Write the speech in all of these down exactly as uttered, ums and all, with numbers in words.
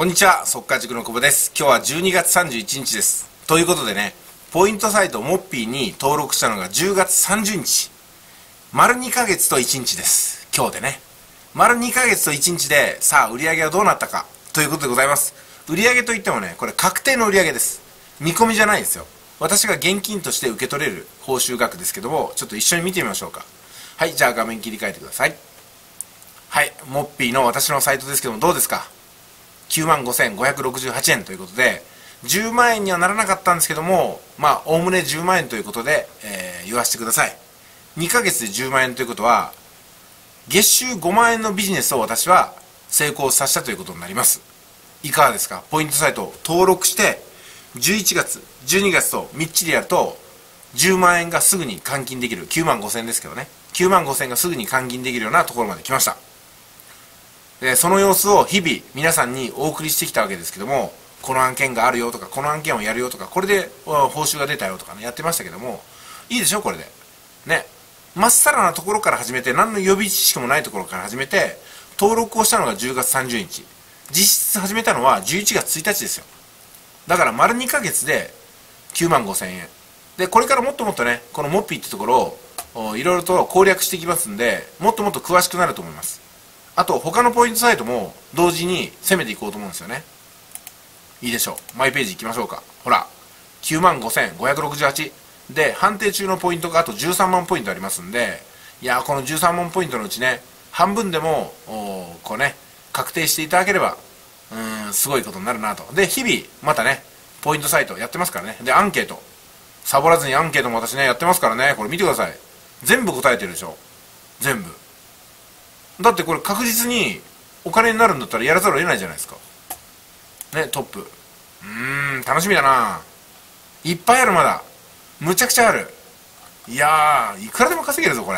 こんにちは、速稼塾の久保です。今日はじゅうにがつさんじゅういちにちです。ということでね、ポイントサイトモッピーに登録したのがじゅうがつさんじゅうにち。丸にかげつといちにちです。今日でね。丸にかげつといちにちで、さあ、売り上げはどうなったか、ということでございます。売り上げといってもね、これ確定の売り上げです。見込みじゃないですよ。私が現金として受け取れる報酬額ですけども、ちょっと一緒に見てみましょうか。はい、じゃあ画面切り替えてください。はい、モッピーの私のサイトですけども、どうですか？きゅうまんごせんごひゃくろくじゅうはちえんということで、じゅうまんえんにはならなかったんですけども、まあ、おおむねじゅうまんえんということで、えー、言わせてください。にかげつでじゅうまんえんということは、月収ごまんえんのビジネスを私は成功させたということになります。いかがですか？ポイントサイトを登録して、じゅういちがつ、じゅうにがつとみっちりやると、じゅうまんえんがすぐに換金できる。きゅうまんごせんえんですけどね。きゅうまんごせんえんがすぐに換金できるようなところまで来ました。でその様子を日々皆さんにお送りしてきたわけですけども、この案件があるよとか、この案件をやるよとか、これで報酬が出たよとかね、やってましたけども、いいでしょこれで。ね。まっさらなところから始めて、何の予備知識もないところから始めて、登録をしたのがじゅうがつさんじゅうにち。実質始めたのはじゅういちがつついたちですよ。だから丸にかげつできゅうまんごせんえん。で、これからもっともっとね、このモッピーってところをいろいろと攻略していきますんで、もっともっと詳しくなると思います。あと他のポイントサイトも同時に攻めていこうと思うんですよね。いいでしょう。マイページ行きましょうか。ほら、きゅうまんごせんごひゃくろくじゅうはちで判定中のポイントがあとじゅうさんまんポイントありますんで、いやー、このじゅうさんまんポイントのうちね、半分でもこうね確定していただければ、うーんすごいことになるなと。で日々またねポイントサイトやってますからね。でアンケートサボらずにアンケートも私ねやってますからね。これ見てください。全部答えてるでしょ。全部だってこれ確実にお金になるんだったらやらざるを得ないじゃないですかね。トップ、うーん楽しみだな。いっぱいある。まだむちゃくちゃある。いやーいくらでも稼げるぞこれ。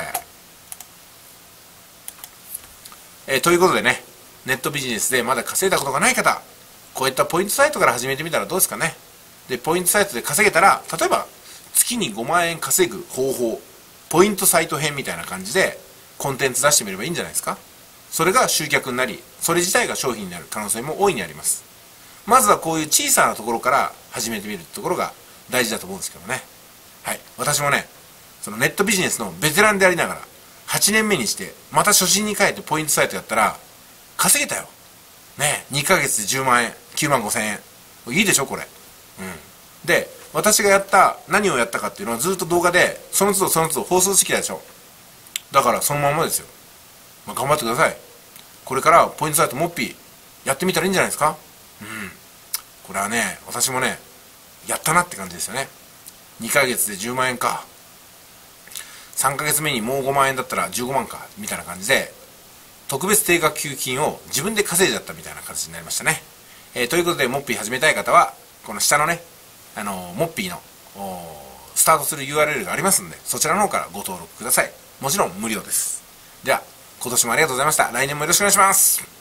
えー、ということでね、ネットビジネスでまだ稼いだことがない方、こういったポイントサイトから始めてみたらどうですかね。でポイントサイトで稼げたら、例えば月にごまんえん稼ぐ方法、ポイントサイト編みたいな感じでコンテンツ出してみればいいんじゃないですか。それが集客になり、それ自体が商品になる可能性も大いにあります。まずはこういう小さなところから始めてみるってところが大事だと思うんですけどね。はい、私もね、そのネットビジネスのベテランでありながらはちねんめにしてまた初心に帰ってポイントサイトやったら稼げたよね。にかげつでじゅうまんえん、きゅうまんごせんえん、いいでしょこれ。うんで私がやった何をやったかっていうのはずっと動画でその都度その都度放送してきたでしょ。だからそのまんまですよ。まあ、頑張ってください。これからポイントサイトモッピーやってみたらいいんじゃないですか。うんこれはね、私もねやったなって感じですよね。にかげつでじゅうまんえんか、さんかげつめにもうごまんえんだったらじゅうごまんかみたいな感じで、特別定額給付金を自分で稼いじゃったみたいな感じになりましたね。えー、ということでモッピー始めたい方はこの下のね、あのー、モッピーのスタートする ユーアールエル がありますんで、そちらの方からご登録ください。もちろん無料です。では今年もありがとうございました。来年もよろしくお願いします。